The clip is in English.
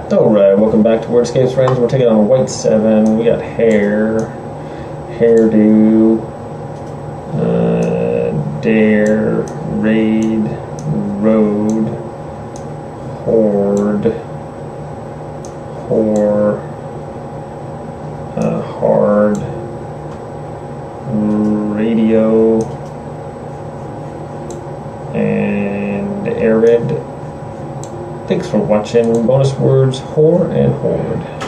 Alright, welcome back to Wordscapes, friends. We're taking on white 7. We got hair, hairdo, dare, raid, road, horde, whore, hard, radio, and arid. Thanks for watching. Bonus words, whore and horde.